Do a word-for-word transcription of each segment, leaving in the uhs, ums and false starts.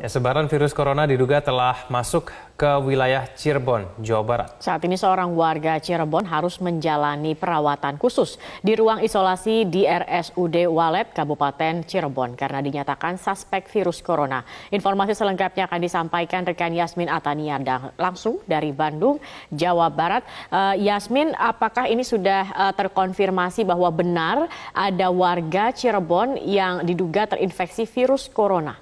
Ya, sebaran virus corona diduga telah masuk ke wilayah Cirebon, Jawa Barat. Saat ini seorang warga Cirebon harus menjalani perawatan khusus di ruang isolasi di R S U D Walet, Kabupaten Cirebon karena dinyatakan suspek virus corona. Informasi selengkapnya akan disampaikan rekan Yasmin Atania langsung dari Bandung, Jawa Barat. Uh, Yasmin, apakah ini sudah uh, terkonfirmasi bahwa benar ada warga Cirebon yang diduga terinfeksi virus corona?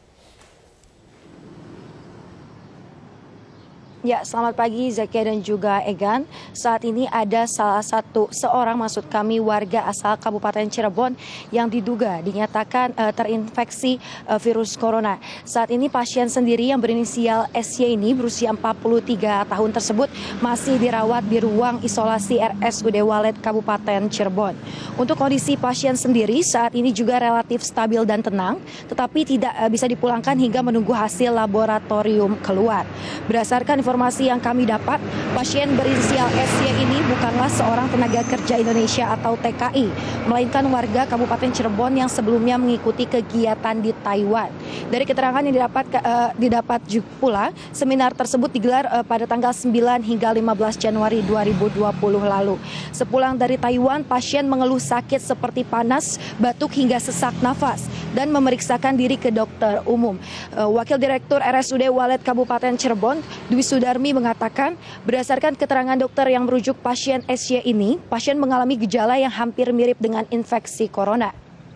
Ya, selamat pagi Zakia dan juga Egan. Saat ini ada salah satu seorang maksud kami warga asal Kabupaten Cirebon yang diduga dinyatakan uh, terinfeksi uh, virus corona. Saat ini pasien sendiri yang berinisial S Y ini berusia empat puluh tiga tahun tersebut masih dirawat di ruang isolasi R S U D Walet Kabupaten Cirebon. Untuk kondisi pasien sendiri saat ini juga relatif stabil dan tenang, tetapi tidak uh, bisa dipulangkan hingga menunggu hasil laboratorium keluar. Berdasarkan informasi yang kami dapat, pasien berinisial S Y ini bukanlah seorang tenaga kerja Indonesia atau T K I, melainkan warga Kabupaten Cirebon yang sebelumnya mengikuti kegiatan di Taiwan. Dari keterangan yang didapat uh, didapat juga pula, seminar tersebut digelar uh, pada tanggal sembilan hingga lima belas Januari dua ribu dua puluh lalu. Sepulang dari Taiwan, pasien mengeluh sakit seperti panas, batuk hingga sesak nafas dan memeriksakan diri ke dokter umum. Uh, Wakil Direktur R S U D Walet Kabupaten Cirebon, Dwi Sudarmi mengatakan, berdasarkan keterangan dokter yang merujuk pasien S Y ini, pasien mengalami gejala yang hampir mirip dengan infeksi corona.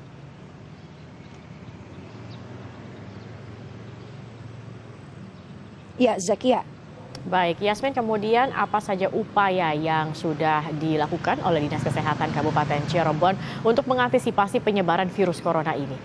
Ya, Zakia. Baik, Yasmin, kemudian apa saja upaya yang sudah dilakukan oleh Dinas Kesehatan Kabupaten Cirebon untuk mengantisipasi penyebaran virus corona ini?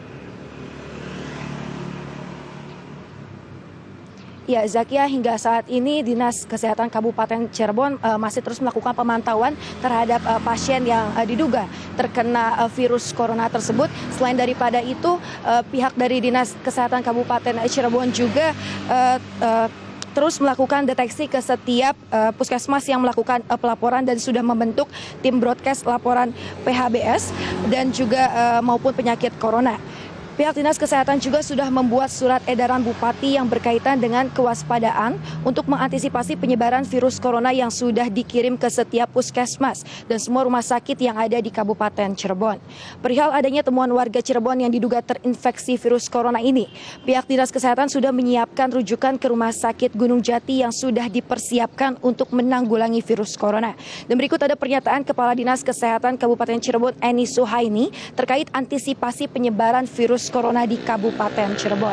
Ya, Zakia, hingga saat ini Dinas Kesehatan Kabupaten Cirebon uh, masih terus melakukan pemantauan terhadap uh, pasien yang uh, diduga terkena uh, virus corona tersebut. Selain daripada itu, uh, pihak dari Dinas Kesehatan Kabupaten Cirebon juga uh, uh, terus melakukan deteksi ke setiap uh, puskesmas yang melakukan uh, pelaporan dan sudah membentuk tim broadcast laporan P H B S dan juga uh, maupun penyakit corona. Pihak Dinas Kesehatan juga sudah membuat surat edaran Bupati yang berkaitan dengan kewaspadaan untuk mengantisipasi penyebaran virus corona yang sudah dikirim ke setiap puskesmas dan semua rumah sakit yang ada di Kabupaten Cirebon. Perihal adanya temuan warga Cirebon yang diduga terinfeksi virus corona ini, pihak Dinas Kesehatan sudah menyiapkan rujukan ke Rumah Sakit Gunung Jati yang sudah dipersiapkan untuk menanggulangi virus corona. Dan berikut ada pernyataan Kepala Dinas Kesehatan Kabupaten Cirebon Eni Suhaini terkait antisipasi penyebaran virus corona di Kabupaten Cirebon.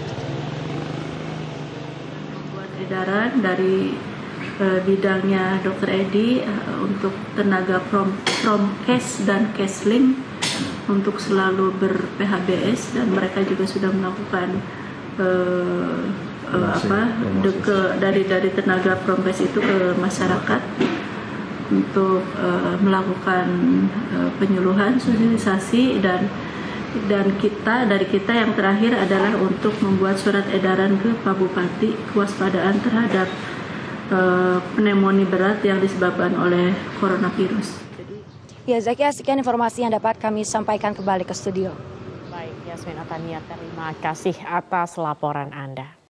Membuat edaran dari uh, bidangnya Dokter Edi uh, untuk tenaga prom, promkes dan keslink untuk selalu ber-P H B S dan mereka juga sudah melakukan uh, uh, apa de, ke, dari dari tenaga promkes itu ke masyarakat untuk uh, melakukan uh, penyuluhan, sosialisasi dan Dan kita dari kita yang terakhir adalah untuk membuat surat edaran ke Pak Bupati kewaspadaan terhadap uh, pneumonia berat yang disebabkan oleh coronavirus. Ya, Zakia, sekian informasi yang dapat kami sampaikan kembali ke studio. Baik, Yasmin Atania, terima kasih atas laporan Anda.